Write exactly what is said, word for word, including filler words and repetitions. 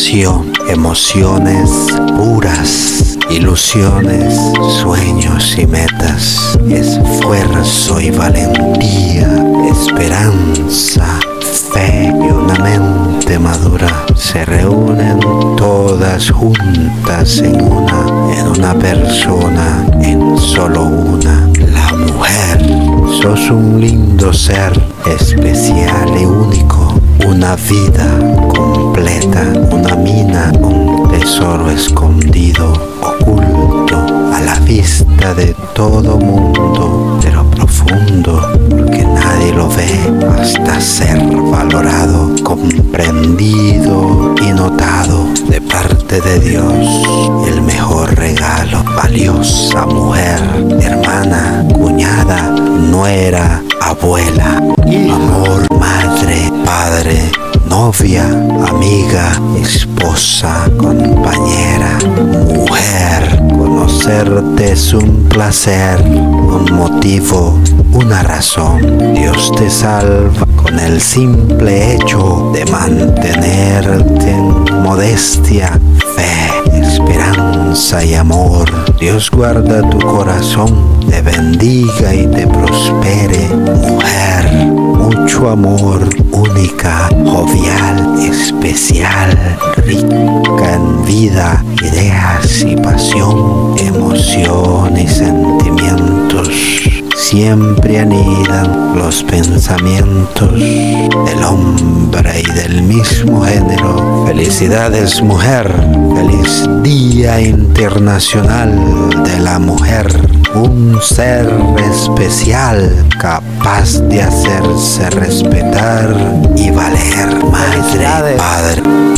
pasión, emociones puras, ilusiones, sueños y metas, esfuerzo y valentía, esperanza, fe y una mente madura se reúnen todas juntas en una, en una persona, en solo una, la mujer. Sos un lindo ser, especial y único, una vida completa, una mina, un tesoro escondido, oculto a la vista de todo mundo, pero profundo, porque nadie lo ve hasta ser valorado, comprendido y notado de parte de Dios. El mejor regalo, valiosa mujer, hermana, cuñada, nuera, abuela, amor, madre, padre, novia, amiga, esposa, compañera, mujer. Conocerte es un placer, un motivo, una razón. Dios te salva con el simple hecho de mantenerte en modestia, fe, esperanza y amor. Dios guarda tu corazón, te bendiga y te prospere. Mujer, mucho amor, única, jovial, especial, rica en vida, ideas y pasión, emoción y sentimientos. Siempre anidan los pensamientos del hombre y del mismo género. Felicidades, mujer. Feliz Día Internacional de la Mujer. Un ser especial, capaz de hacerse respetar y valer. Madre, padre.